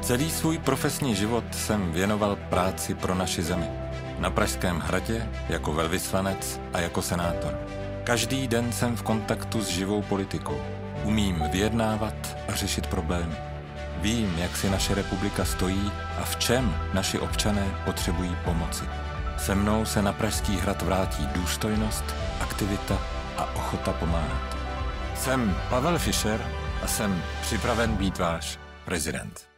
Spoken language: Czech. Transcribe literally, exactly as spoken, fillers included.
Celý svůj profesní život jsem věnoval práci pro naši zemi. Na Pražském hradě, jako velvyslanec a jako senátor. Každý den jsem v kontaktu s živou politikou. Umím vyjednávat a řešit problémy. Vím, jak si naše republika stojí a v čem naši občané potřebují pomoci. Se mnou se na Pražský hrad vrátí důstojnost, aktivita a ochota pomáhat. Jsem Pavel Fischer a jsem připraven být váš prezident.